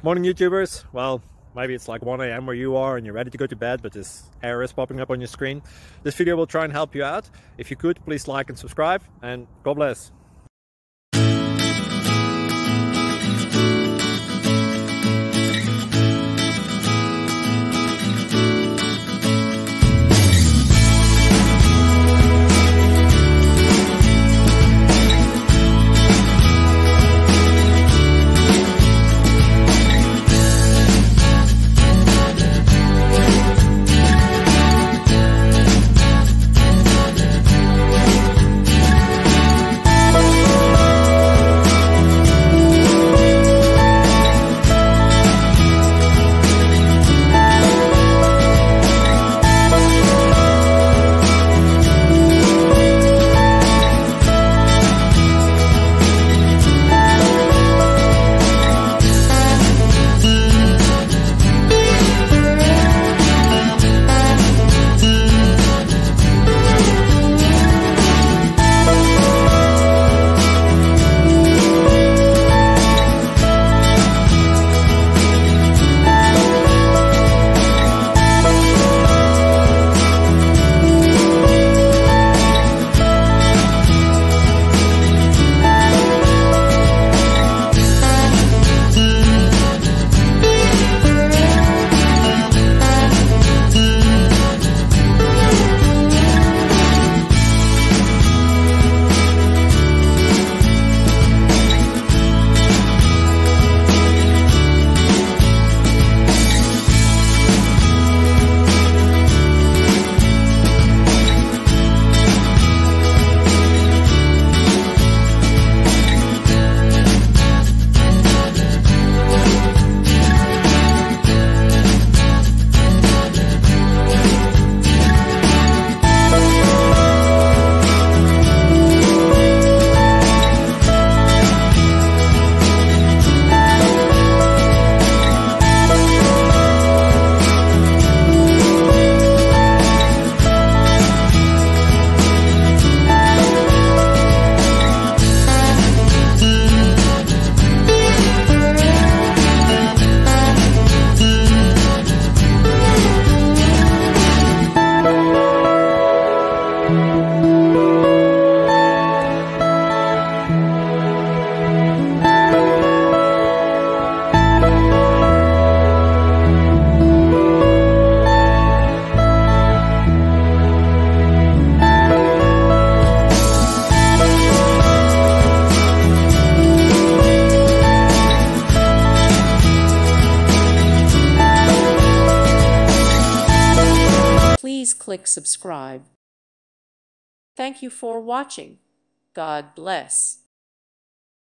Morning YouTubers. Well, maybe it's like 1 a.m. where you are and you're ready to go to bed, but this error is popping up on your screen. This video will try and help you out. If you could, please like and subscribe, and God bless. Please click subscribe. Thank you for watching. God bless.